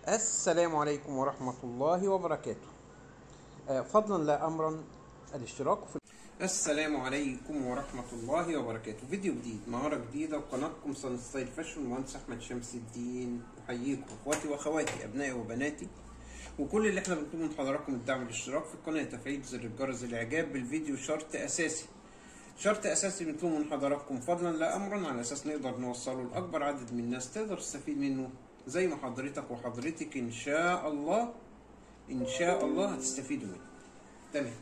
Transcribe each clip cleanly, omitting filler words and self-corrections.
السلام عليكم ورحمة الله وبركاته. فضلا لا أمرا الاشتراك في السلام عليكم ورحمة الله وبركاته. فيديو جديد، مهارة جديدة، وقناتكم صن ستايل فاشن. المهندس أحمد شمس الدين أحييكم إخواتي وأخواتي، أبنائي وبناتي، وكل اللي احنا بنطلبه من حضراتكم الدعم الاشتراك في القناة، تفعيل زر الجرس، الإعجاب بالفيديو شرط أساسي بنطلبه من حضراتكم فضلا لا أمرا، على أساس نقدر نوصله لأكبر عدد من الناس تقدر تستفيد منه زي ما حضرتك وحضرتك إن شاء الله هتستفيدوا منه. تمام.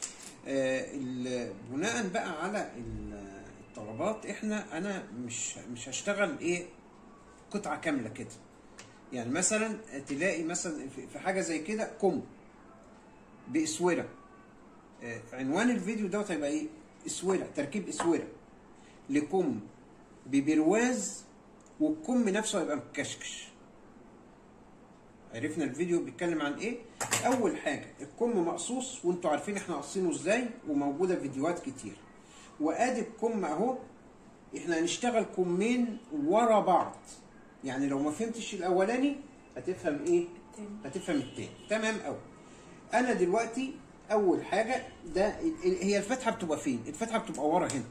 بناء بقى على الطلبات، انا مش هشتغل قطعة كاملة كده. يعني مثلا تلاقي مثلا في حاجة زي كده كم باسورة، عنوان الفيديو دوت هيبقى اسورة، تركيب اسورة لكم ببرواز، والكم نفسه هيبقى مكشكش. عرفنا الفيديو بيتكلم عن ايه؟ اول حاجه الكم مقصوص، وانتوا عارفين احنا قاصينه ازاي، وموجوده فيديوهات كتير. وادي الكم اهو، احنا هنشتغل كمين ورا بعض. يعني لو ما فهمتش الاولاني هتفهم ايه؟ هتفهم التاني. تمام قوي. انا دلوقتي اول حاجه هي الفتحه بتبقى فين؟ الفتحه بتبقى ورا هنا.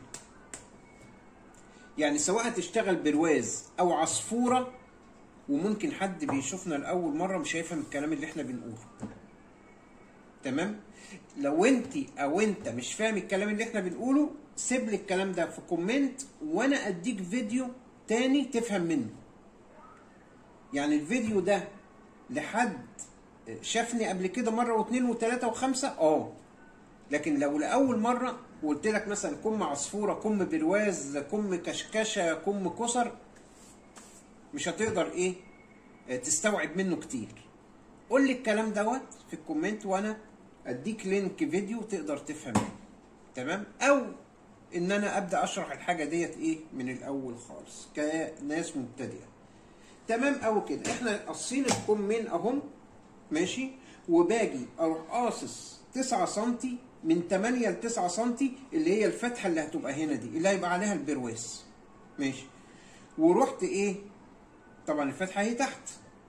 يعني سواء هتشتغل برواز او عصفوره، وممكن حد بيشوفنا لأول مرة مش هيفهم الكلام اللي احنا بنقوله. تمام؟ لو انت مش فاهم الكلام اللي احنا بنقوله، سيب لي الكلام ده في كومنت وانا اديك فيديو تاني تفهم منه. يعني الفيديو ده لحد شافني قبل كده مرة واثنين وثلاثة وخمسة، لكن لو لأول مرة وقلت لك مثلا كم عصفورة، كم برواز، كم كشكشة، كم كسر، مش هتقدر تستوعب منه كتير. قول لي الكلام دوت في الكومنت وانا اديك لينك فيديو تقدر تفهم منه. تمام؟ او ان انا ابدا اشرح الحاجه ديت من الاول خالص كناس مبتدئه. تمام؟ او كده احنا قاصين الكمين اهم، ماشي، وباجي اروح قاصص 9 سم من 8 ل 9 سم، اللي هي الفتحه اللي هتبقى هنا دي، اللي هيبقى عليها البرواز. ماشي. ورحت طبعا الفتحه هي تحت.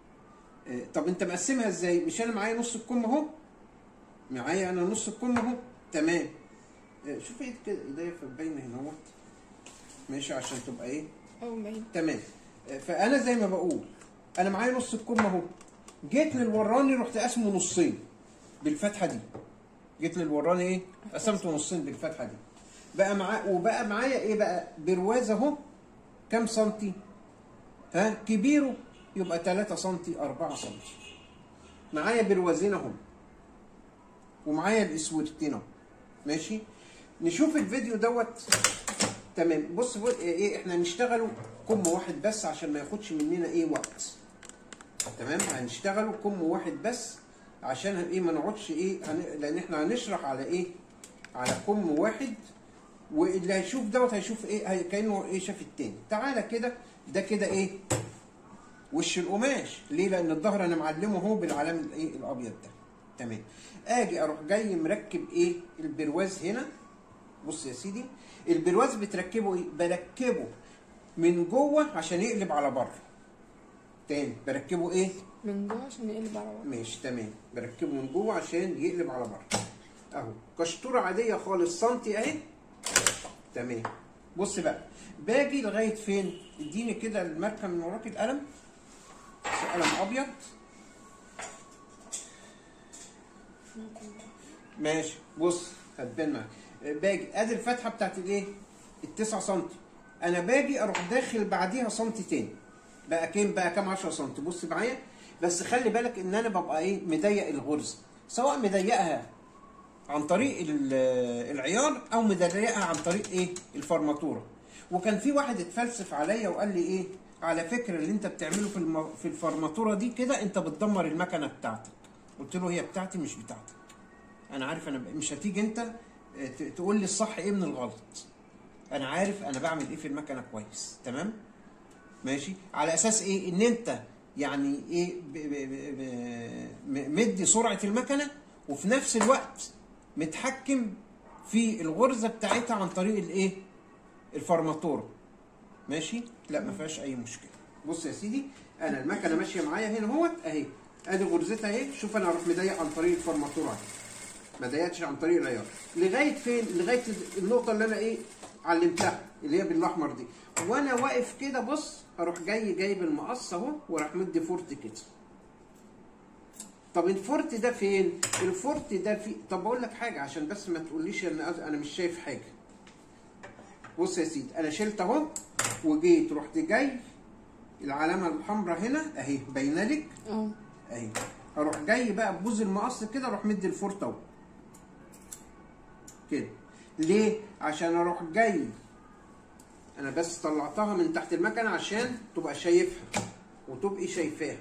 طب انت مقسمها ازاي؟ مش انا معايا نص الكم اهو، معايا انا نص الكم اهو. تمام. شوف كده ايديا باينه هنا اهوت، ماشي، عشان تبقى باينه. تمام. فانا زي ما بقول، انا معايا نص الكم اهو، جيت للوراني رحت قاسمه نصين بالفتحه دي. جيت للوراني قسمته نصين بالفتحه دي. وبقى معايا بقى برواز اهو. كام سنتي؟ كبيره يبقى 3 سم 4 سم. معايا بروازين اهو، ومعايا الاسودتين اهو. ماشي. نشوف الفيديو دوت. تمام. بص احنا هنشتغلوا كم واحد بس عشان ما ياخدش مننا وقت. تمام. هنشتغلوا كم واحد بس عشان ما نقعدش لان احنا هنشرح على على كم واحد، واللي هيشوف دوت هيشوف كانه شاف التاني. تعالى كده، ده كده وش القماش. ليه؟ لان الظهر انا معلمه اهو بالعلام الابيض ده. تمام. اجي اروح جاي مركب البرواز هنا. بص يا سيدي، البرواز بتركبه بركبه من جوه عشان يقلب على بره. تاني، بركبه من جوه عشان يقلب على بره. ماشي. تمام. بركبه من جوه عشان يقلب على بره اهو. كشطوره عاديه خالص، سنتي اهي. تمام. بص بقى، باجي لغايه فين؟ اديني كده الماركه من وراك، القلم، قلم ابيض. ماشي. بص، هتبان معاك. باجي ادي الفتحه بتاعت ال9 سم. انا باجي اروح داخل بعديها سنتي تاني، بقى كام 10 سم. بص معايا، بس خلي بالك ان انا ببقى مضيق الغرزه، سواء مضيقها عن طريق العيار او مضيقها عن طريق الفرماتوره. وكان في واحد اتفلسف عليا وقال لي على فكره اللي انت بتعمله في الفرماتوره دي كده انت بتدمر المكنه بتاعتك. قلت له هي بتاعتي مش بتاعتك. انا عارف، انا مش هتيجي انت تقول لي الصح من الغلط. انا عارف انا بعمل في المكنه كويس. تمام. ماشي. على اساس ان انت يعني مدي سرعه المكنه، وفي نفس الوقت متحكم في الغرزه بتاعتها عن طريق الفرماتوره. ماشي. لا، ما فيهاش اي مشكله. بص يا سيدي، انا المكنه ماشيه معايا هنا اهوت اهي، ادي غرزتها اهي. شوف انا اروح مضيق عن طريق الفرماتوره، ما ضيقتش عن طريق العيار لغايه فين؟ لغايه النقطه اللي انا ايه علمتها اللي هي بالاحمر دي. وانا واقف كده بص اروح جايب المقص اهو وراح مدي فورت كده. طب الفورت ده فين؟ الفورت ده في، طب اقول لك حاجه عشان بس ما تقوليش ان انا مش شايف حاجه. بص يا سيدي، انا شلت اهو وجيت رحت جاي العلامه الحمراء هنا اهي باينه لك اهي، اروح جاي بقى ببوز المقص كده اروح مدي الفورت اهو كده. ليه؟ عشان اروح جاي، انا بس طلعتها من تحت المكنه عشان تبقى شايفها وتبقي شايفاها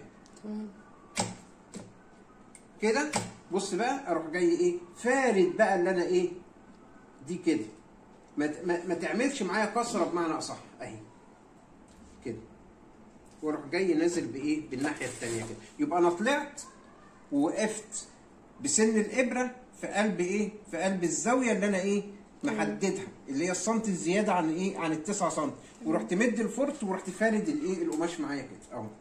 كده. بص بقى اروح جاي ايه فارد بقى اللي انا ايه دي كده، ما تعملش معايا كسره بمعنى اصح اهي كده، واروح جاي نازل بايه بالناحيه الثانيه كده. يبقى انا طلعت ووقفت بسن الابره في قلب ايه في قلب الزاويه اللي انا ايه محددها اللي هي السنتي الزياده عن ايه عن ال9 سم، ورحت مد الفورت ورحت فارد الايه القماش معايا كده اهو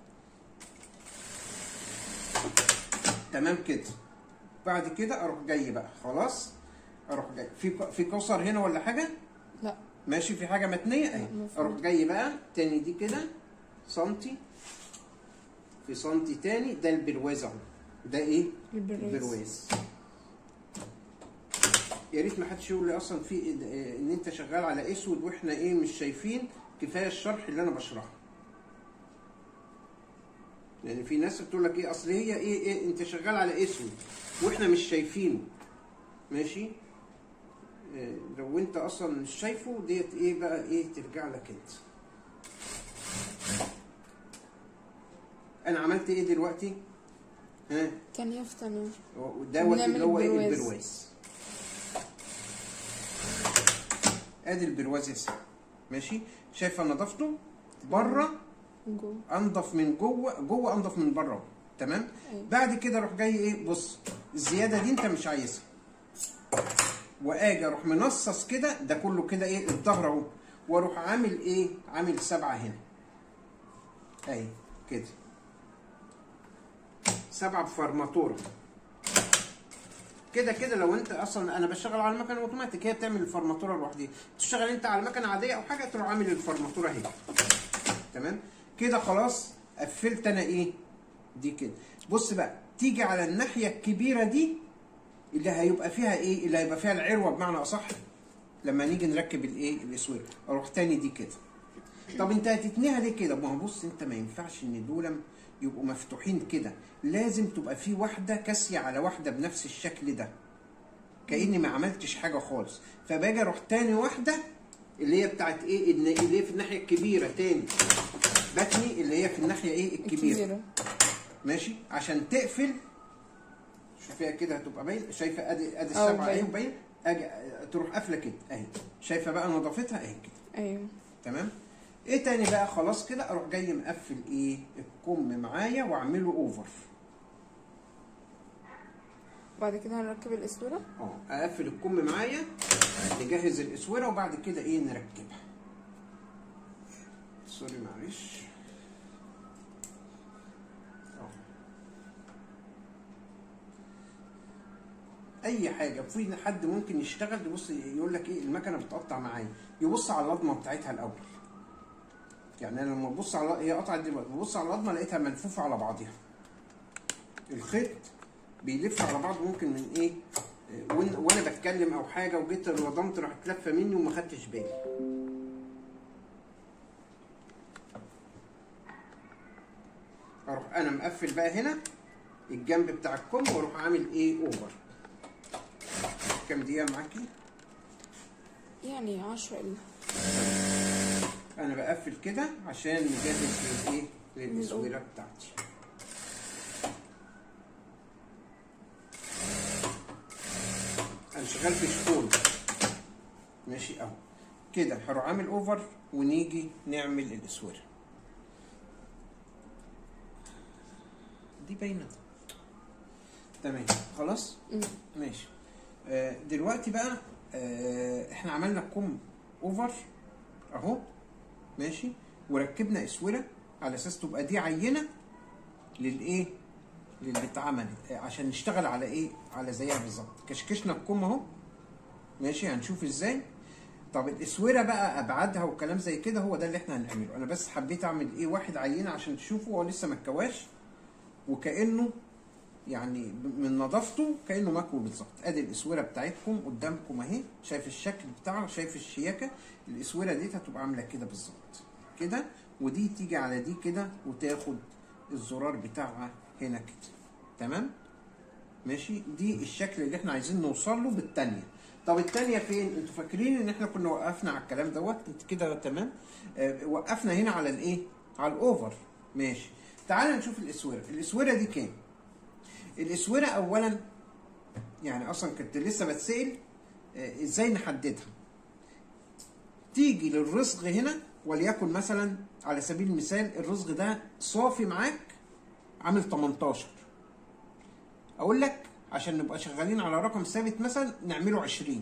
تمام كده. بعد كده اروح جاي بقى خلاص، اروح جاي في كسر هنا ولا حاجه؟ لا ماشي، في حاجه متنيه اهي. اروح جاي بقى تاني دي كده سنتي في سنتي تاني، ده البرواز اهو، ده ايه البرواز. يا ريت ما حدش يقول لي اصلا في ان انت شغال على اسود واحنا ايه مش شايفين، كفايه الشرح اللي انا بشرحه. يعني في ناس بتقول لك ايه اصل هي ايه انت شغال على اسود واحنا مش شايفينه. ماشي، لو انت اصلا مش شايفه ديت ايه بقى ايه ترجع لك انت. انا عملت ايه دلوقتي؟ ها تانية في تانية دوت اللي هو ايه البرواز. ادي البرواز يا سيدي. ماشي، شايفه نظافته بره انضف من جوه انضف من بره. تمام. بعد كده اروح جاي ايه بص الزياده دي انت مش عايزها، واجي اروح منصص كده ده كله كده ايه الظهر اهو، واروح عامل ايه عامل 7 هنا اهي كده 7 بفرماتوره كده كده. لو انت اصلا انا بشتغل على المكنه اوتوماتيك هي بتعمل الفرماتوره لوحدها، تشتغل انت على مكنه عاديه او حاجه تروح عامل الفرماتوره اهي. تمام كده خلاص قفلت انا ايه دي كده. بص بقى تيجي على الناحيه الكبيره دي اللي هيبقى فيها ايه اللي هيبقى فيها العروه بمعنى اصح لما نيجي نركب الايه الاسوره، اروح تاني دي كده. طب انت هتتنيها ليه كده؟ ما هو بص انت ما ينفعش ان دول يبقوا مفتوحين كده، لازم تبقى في واحده كاسيه على واحده بنفس الشكل ده كاني ما عملتش حاجه خالص. فباجي اروح تاني واحده اللي هي بتاعت ايه اللي هي في الناحيه الكبيره تاني بتني اللي هي في الناحيه ايه الكبيره. ماشي عشان تقفل. شوفيها كده هتبقى باين، شايفه ادي السبعه اهي باين، اجي تروح قافله كده اهي. شايفه بقى نظافتها اهي كده. ايوه تمام. ايه تاني بقى خلاص كده اروح جاي مقفل ايه الكم معايا واعمله اوفر. بعد كده هنركب الاسوره. اقفل الكم معايا نجهز الاسوره وبعد كده ايه نركبها. سوري معلش. اي حاجه في حد ممكن يشتغل يبص يقول لك ايه المكنه بتقطع معايا، يبص على العظمه بتاعتها الاول. يعني انا لما ببص على هي قطعت دلوقتي ببص على العظمه لقيتها ملفوفه على بعضها. الخيط بيلف على بعض ممكن من ايه وانا بتكلم او حاجه وجيت الوضمت راحت لفه مني وما خدتش بالي. اروح انا مقفل بقى هنا الجنب بتاع الكم واروح عامل ايه اوفر. كام دقيقه معاكي؟ يعني 10 الا. انا بقفل كده عشان نجهز للايه للاسوره بتاعتي. انا شغال في شغل ماشي اهو كده. هروح عامل اوفر ونيجي نعمل الاسوره دي باينه. تمام خلاص ماشي. دلوقتي بقى احنا عملنا الكم اوفر اهو ماشي، وركبنا اسوره على اساس تبقى دي عينه للايه، للي اتعملت عشان نشتغل على ايه، على زيها بالظبط. كشكشنا الكم اهو ماشي، هنشوف ازاي. طب الاسوره بقى ابعادها وكلام زي كده هو ده اللي احنا هنعمله. انا بس حبيت اعمل ايه واحد عينه عشان تشوفوا، هو لسه ما اتكواش وكانه يعني من نظافته كانه مكوي بالظبط. ادي الاسوره بتاعتكم قدامكم اهي، شايف الشكل بتاعه، شايف الشياكه. الاسوره دي هتبقى عامله كده بالظبط كده، ودي تيجي على دي كده وتاخد الزرار بتاعها هنا كده. تمام ماشي، دي الشكل اللي احنا عايزين نوصل له بالتانيه. طب التانيه فين؟ انتوا فاكرين ان احنا كنا وقفنا على الكلام دوت كده تمام؟ وقفنا هنا على الايه؟ على الاوفر. ماشي، تعال نشوف الاسوره. الاسوره دي كام؟ الاسوره اولا يعني اصلا كنت لسه بتسال ازاي نحددها. تيجي للرصغ هنا، وليكن مثلا على سبيل المثال الرصغ ده صافي معاك عامل 18، اقول لك عشان نبقى شغالين على رقم ثابت مثلا نعمله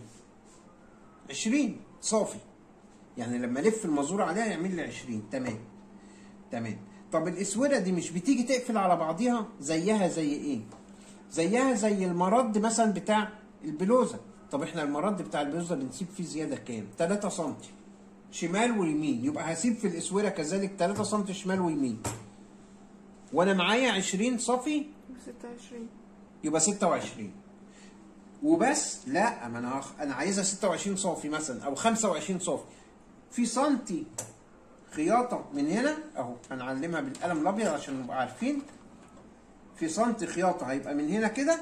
20 صافي، يعني لما الف المزور عليها يعمل لي 20. تمام تمام. طب الاسوره دي مش بتيجي تقفل على بعضيها؟ زيها زي ايه؟ زيها زي المرد مثلا بتاع البلوزه. طب احنا المرد بتاع البلوزه بنسيب فيه زياده كام؟ 3 سم شمال ويمين، يبقى هسيب في الاسوره كذلك 3 سم شمال ويمين، وانا معايا 20 صافي 26 يبقى 26 وبس. لا، ما انا عايزها 26 صافي مثلا او 25 صافي. في سنتي خياطه من هنا اهو، هنعلمها بالقلم الابيض عشان نبقى عارفين. في سنتي خياطه هيبقى من هنا كده،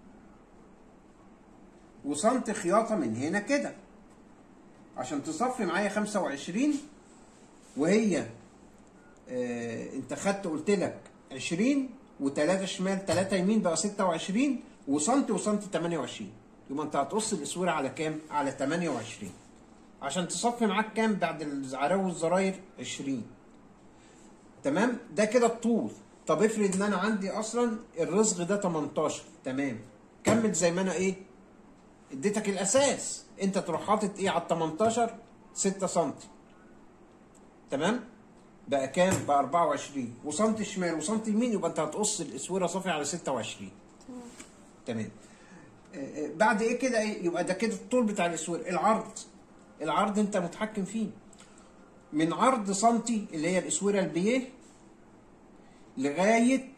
وسنتي خياطه من هنا كده، عشان تصفي معايا 25. وهي انت خدت قلت لك 20 و3 شمال 3 يمين بقى 26، وسنتي وسنتي 28. يبقى انت هتقص الاسوره على كام؟ على 28 عشان تصفي معاك كام بعد العراوي والزراير؟ 20. تمام، ده كده الطول. طب افرض ان انا عندي اصلا الرصغ ده 18، تمام، كمل زي ما انا ايه اديتك الاساس، انت تروح حاطط ايه على ال 18؟ 6 سم. تمام، بقى كام؟ بقى 24 وسنتي شمال وسنتي يمين، يبقى انت هتقص الاسوره صافي على 26. تمام. بعد ايه كده ايه؟ يبقى ده كده الطول بتاع الاسوره. العرض انت متحكم فيه، من عرض سنتي اللي هي الاسوره البيه لغايه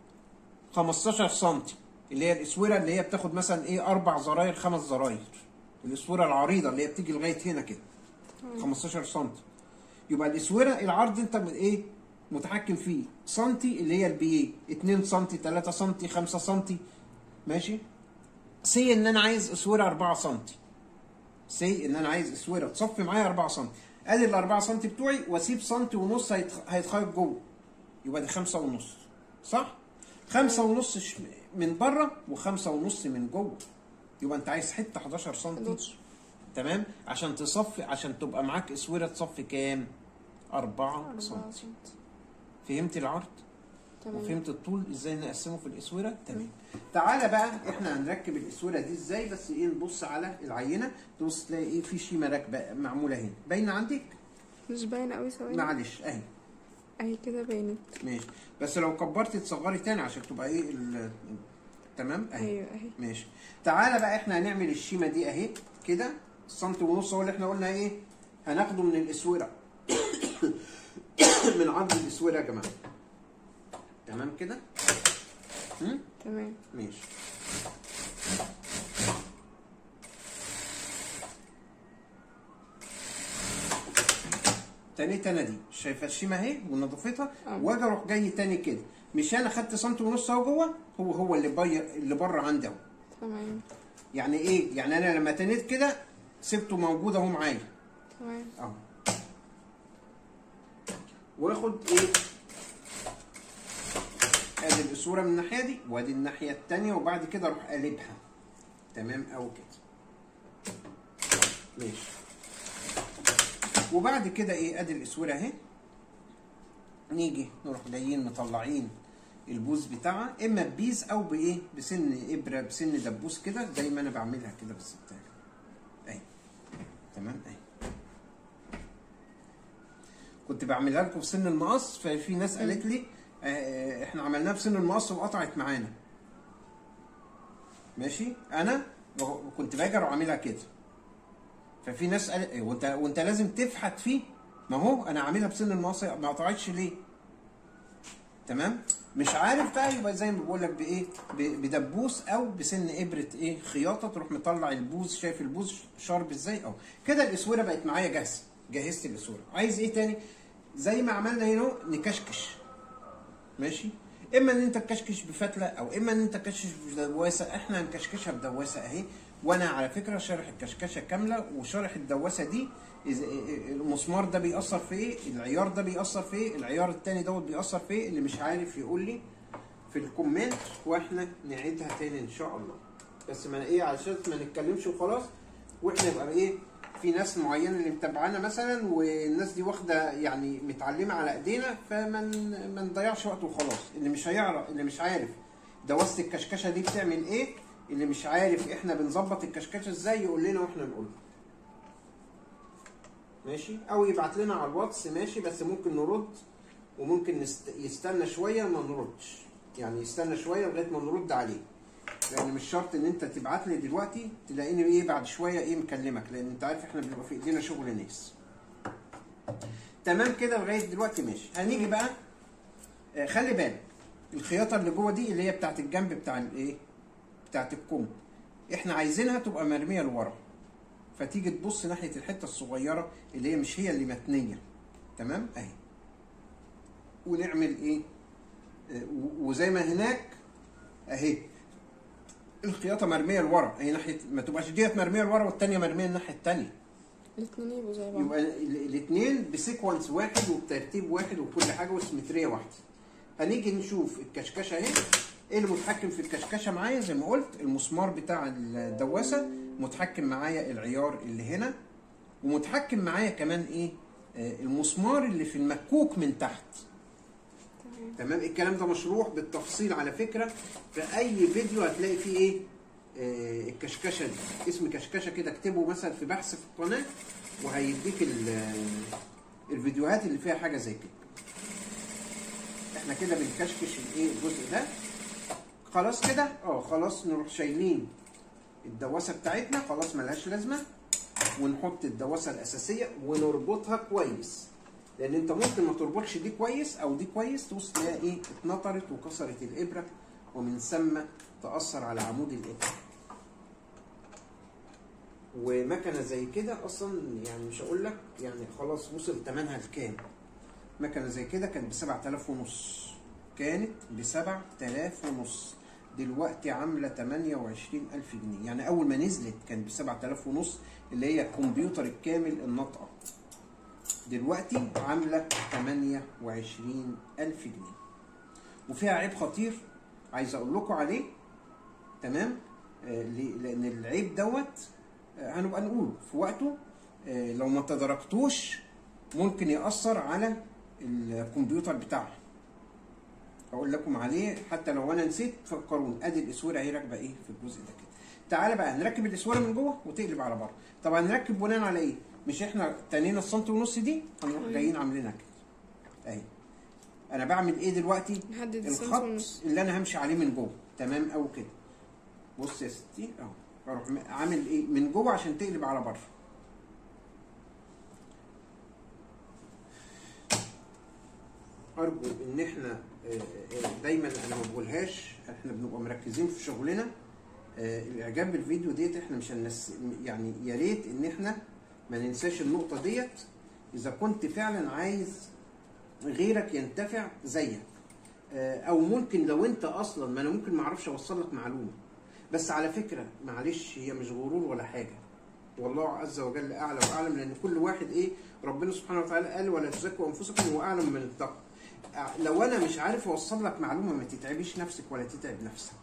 15 سم اللي هي الاسوره اللي هي بتاخد مثلا ايه 4 زراير 5 زراير، الاسوره العريضه اللي هي بتيجي لغايه هنا كده 15 سم. يبقى الاسوره العرض انت ايه متحكم فيه. سنتي اللي هي البيه 2 سم 3 سم 5 سم ماشي. سي ان انا عايز اسوره 4 سم، سي ان انا عايز اسوره تصفي معايا 4 سم. ادي ال 4 سم بتوعي، واسيب سنتي ونص هيتخيط جوه، يبقى دي 5 ونص صح؟ 5 ونص من بره و5 ونص من جوه، يبقى انت عايز حته 11 سم. تمام، عشان تصفي، عشان تبقى معاك اسوره تصفي كام؟ 4 سم. فهمت العرض؟ تمام. وفهمت الطول ازاي نقسمه في الاسوره؟ تمام. تعالى بقى احنا هنركب الاسوره دي ازاي، بس ايه نبص على العينه، تبص تلاقي ايه في شيمه راكبه معموله هنا، باينه عندك؟ مش باينه قوي، ثواني معلش اهي كده باينه. ماشي، بس لو كبرتي تصغري تاني عشان تبقى ايه تمام اهي. ايوه اهي ماشي. تعالى بقى احنا هنعمل الشيمه دي اهي كده، السنتي ونص هو اللي احنا قلنا ايه هناخده من الاسوره من عرض الاسوره يا جماعه. تمام كده؟ تمام ماشي. تاني انا دي شايفه الشيمه اهي ونضفتها، واجي اروح جاي تاني كده، مش انا خدت سنتي ونص اهو جوه، هو اللي بره عندي اهو. تمام. يعني ايه؟ يعني انا لما تنيت كده سبته موجود اهو معايا. تمام اهو. واخد ايه؟ ادي الاسوره من الناحيه دي وادي الناحيه الثانيه، وبعد كده اروح قلبها. تمام او كده. ماشي. وبعد كده ايه؟ ادي الاسوره اهي. نيجي نروح جايين مطلعين البوز بتاعها، اما ببيز او بايه؟ بسن ابره، بسن دبوس كده زي ما انا بعملها كده بالظبط اهي. تمام اهي. كنت كنت بعملها لكم في سن المقص، ففي ناس قالت لي احنا عملناها في سن المقص وقطعت معانا. ماشي، انا كنت باجي واعملها كده، ففي ناس قالت وانت لازم تفحت فيه، ما هو انا عاملها بسن المقص ما قطعتش ليه؟ تمام؟ مش عارف بقى، يبقى زي ما بقول لك بايه؟ بدبوس او بسن ابره ايه؟ خياطه، تروح مطلع البوز. شايف البوز شارب ازاي؟ اهو كده الاسوره بقت معايا جاهزه. جهزت الاسوره. عايز ايه تاني؟ زي ما عملنا هنا نكشكش. ماشي؟ اما ان انت تكشكش بفتله، او اما ان انت تكشكش بدواسه. احنا هنكشكشها بدواسه اهي. وانا على فكره شارح الكشكشه كامله، وشارح الدواسه دي المسمار ده بيأثر في ايه، العيار ده بيأثر في ايه، العيار التاني دوت بيأثر في ايه. اللي مش عارف يقول لي في الكومنت واحنا نعيدها تاني ان شاء الله. بس ما ايه، عشان ما نتكلمش وخلاص، واحنا يبقى ايه، في ناس معينه اللي متابعانا مثلا، والناس دي واخده يعني متعلمه على ايدينا، ما نضيعش وقت وخلاص. اللي مش هيعرف، اللي مش عارف دواسه الكشكشه دي بتعمل ايه، اللي مش عارف احنا بنظبط الكشكشه ازاي، يقول لنا واحنا نقول. ماشي؟ او يبعت لنا على الواتس. ماشي؟ بس ممكن نرد، وممكن يستنى شويه ما نردش، يعني يستنى شويه لغايه ما نرد عليه، لان مش شرط ان انت تبعت لي دلوقتي تلاقيني ايه بعد شويه ايه مكلمك، لان انت عارف احنا بيبقى في ايدينا شغل ناس. تمام كده لغايه دلوقتي؟ ماشي. هنيجي بقى خلي بالك الخياطه اللي جوه دي اللي هي بتاعت الجنب بتاع الايه، بتاعت الكم، احنا عايزينها تبقى مرميه لورا، فتيجي تبص ناحيه الحته الصغيره اللي هي مش هي اللي متنيه. تمام؟ اهي. ونعمل ايه؟ وزي ما هناك اهي الخياطه مرميه لورا اهي، ناحيه ما تبقاش ديت مرميه لورا والثانيه مرميه الناحيه الثانيه. الاثنين يبقوا زي بعض. يبقى الاثنين بسيكونس واحد وبترتيب واحد وكل حاجه وسيمتريه واحده. هنيجي نشوف الكشكشه اهي. ايه اللي متحكم في الكشكشه معايا؟ زي ما قلت المسمار بتاع الدواسه، متحكم معايا العيار اللي هنا، ومتحكم معايا كمان ايه؟ المسمار اللي في المكوك من تحت. تمام؟ الكلام ده مشروح بالتفصيل على فكره في اي فيديو هتلاقي فيه ايه؟ الكشكشه دي. اسم كشكشه كده اكتبه مثلا في بحث في القناه، وهيديك الفيديوهات اللي فيها حاجه زي كده. احنا كده بنكشكش الايه، الجزء ده. خلاص كده؟ خلاص نروح شايلين الدواسه بتاعتنا، خلاص ملهاش لازمه، ونحط الدواسه الاساسيه ونربطها كويس، لان انت ممكن ما تربطش دي كويس او دي كويس، تبص تلاقيها ايه، اتنطرت وكسرت الابره، ومن ثم تاثر على عمود الابره. ومكنه زي كده اصلا يعني مش هقول لك يعني خلاص وصل ثمنها لكام. مكنه زي كده كانت ب 7000 ونص، كانت ب 7000 ونص، دلوقتي عامله 28000 جنيه. يعني اول ما نزلت كانت ب 7000 ونص اللي هي الكمبيوتر الكامل النطقه، دلوقتي عامله 28000 جنيه. وفيها عيب خطير عايز اقول لكم عليه. تمام؟ لان العيب دوت هنبقى نقوله في وقته، لو ما تداركتوش ممكن يأثر على الكمبيوتر بتاعها. هقول لكم عليه حتى لو انا نسيت فكروني. ادي الاسوره اهي راكبه ايه في الجزء ده كده. تعالى بقى نركب الاسوره من جوه وتقلب على بره. طبعا نركب بناء على ايه؟ مش احنا تنينا السنتي ونص دي، هنروح جايين عاملينها كده اهي. انا بعمل ايه دلوقتي؟ نحدد الخط اللي انا همشي عليه من جوه. تمام؟ او كده. بص يا ستي اهو، اروح عامل ايه من جوه عشان تقلب على بره. ارجو ان احنا دايما، انا ما بقولهاش، احنا بنبقى مركزين في شغلنا. الاعجاب بالفيديو ديت احنا مش يعني يا ريت ان احنا ما ننساش النقطه ديت، اذا كنت فعلا عايز غيرك ينتفع زيك. او ممكن لو انت اصلا، ما انا ممكن ما اعرفش اوصل لك معلومه، بس على فكره معلش هي مش غرور ولا حاجه، والله عز وجل اعلى واعلم، لان كل واحد ايه، ربنا سبحانه وتعالى قال ولا تزكوا انفسكم هو اعلم من اتقى. لو انا مش عارف اوصل لك معلومه ما تتعبيش نفسك ولا تتعب نفسك.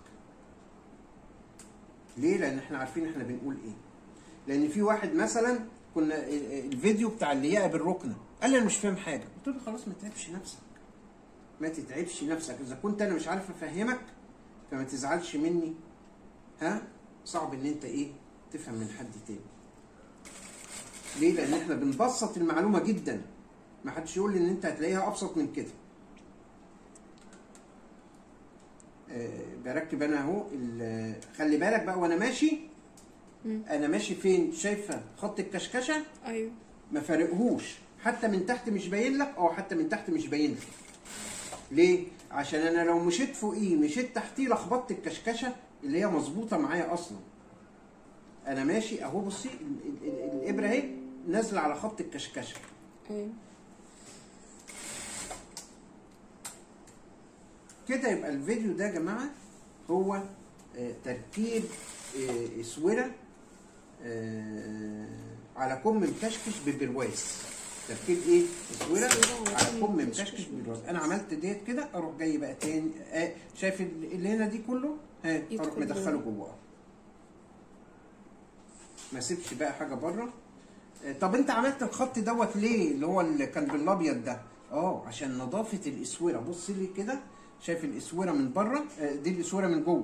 ليه؟ لان احنا عارفين احنا بنقول ايه. لان في واحد مثلا كنا الفيديو بتاع اللياقه بالركنه، قال لي انا مش فاهم حاجه، قلت له خلاص ما تتعبش نفسك، ما تتعبش نفسك. اذا كنت انا مش عارف افهمك فما تزعلش مني. صعب ان انت ايه تفهم من حد تاني. ليه؟ لان احنا بنبسط المعلومه جدا، ما حدش يقول لي ان انت هتلاقيها ابسط من كده. بركب انا اهو. خلي بالك بقى وانا ماشي، انا ماشي فين؟ شايفه خط الكشكشه؟ ايوه. ما فارقهوش، حتى من تحت مش باين لك، حتى من تحت مش باين لك. ليه؟ عشان انا لو مشيت فوقيه مشيت تحتيه لخبطت الكشكشه اللي هي مظبوطه معايا اصلا. انا ماشي اهو، بصي الابره اهي نازله على خط الكشكشه. ايوه كده. يبقى الفيديو ده يا جماعه هو تركيب اسوره على كم مكشكش ببرواز. تركيب ايه؟ اسوره على كم مكشكش ببرواز. انا عملت ديت كده، اروح جاي بقى تاني شايف اللي هنا دي كله، اروح مدخله جوه، ما سيبش بقى حاجه بره. طب انت عملت الخط دوت ليه؟ اللي هو اللي كان بالابيض ده، عشان نظافه الاسوره. بص لي كده، شايف الاسوره من بره؟ دي الاسوره من جوه،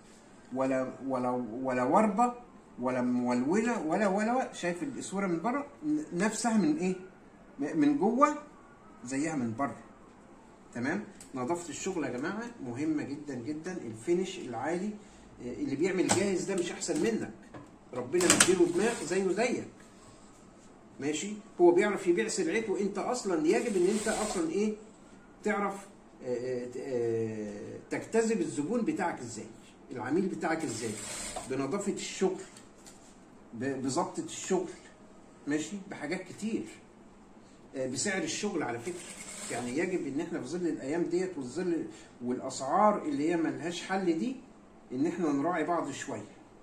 ولا وربه ولا مولوله ولا شايف الاسوره من بره نفسها من ايه؟ من جوه زيها من بره. تمام. نظافه الشغل يا جماعه مهمه جدا جدا. الفينش العالي اللي بيعمل جاهز ده مش احسن منك، ربنا مديله دماغ زيه زيك، ماشي؟ هو بيعرف يبيع سلعته، وانت اصلا يجب ان انت اصلا ايه؟ تعرف تجتذب الزبون بتاعك ازاي، العميل بتاعك ازاي، بنظافه الشغل، بظبطه الشغل، ماشي؟ بحاجات كتير، بسعر الشغل على فكره. يعني يجب ان احنا في ظل الايام ديت والظل والاسعار اللي هي ملهاش حل دي، ان احنا نراعي بعض شويه.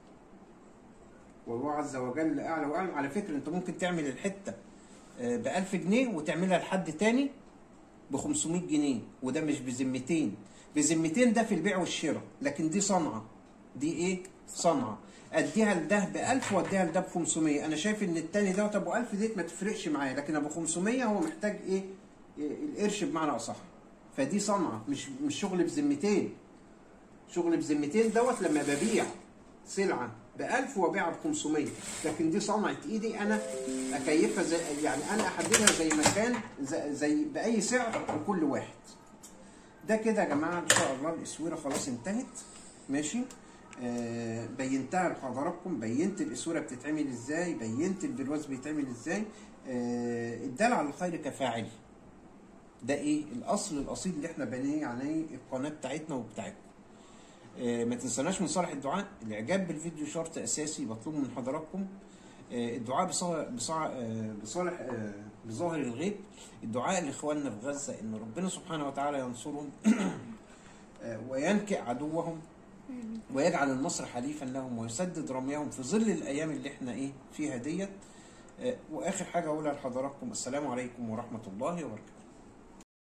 والله عز وجل اعلى واعلم. على فكره انت ممكن تعمل الحته ب 1000 جنيه وتعملها لحد تاني ب 500 جنيه، وده مش بذمتين. بذمتين ده في البيع والشراء، لكن دي صنعه. دي ايه؟ صنعه. اديها لده ب 1000 واديها لده ب 500. انا شايف ان التاني دوت ابو 1000 ديت ما تفرقش معايا، لكن ابو 500 هو محتاج ايه؟ القرش بمعنى اصح. فدي صنعه، مش شغل بذمتين. شغل بذمتين دوت لما ببيع سلعه ب 1000 وابيعها ب 500، لكن دي صنعه ايدي انا اكيفها زي، يعني انا احددها زي ما كان، زي باي سعر لكل واحد. ده كده يا جماعه ان شاء الله الاسوره خلاص انتهت، ماشي؟ بينتها لحضراتكم، بينت الاسوره بتتعمل ازاي، بينت البرواز بيتعمل ازاي. الدال على الخير كفاعل، ده ايه؟ الاصل الاصيل اللي احنا بنيه عليه القناه بتاعتنا وبتاعتكم. ما تنسوناش من صالح الدعاء. الاعجاب بالفيديو شرط اساسي بطلبه من حضراتكم. الدعاء بظاهر الغيب. الدعاء لاخواننا في غزه ان ربنا سبحانه وتعالى ينصرهم وينكئ عدوهم ويجعل النصر حليفا لهم ويسدد رميهم في ظل الايام اللي احنا ايه فيها ديت. واخر حاجه اقولها لحضراتكم، السلام عليكم ورحمه الله وبركاته.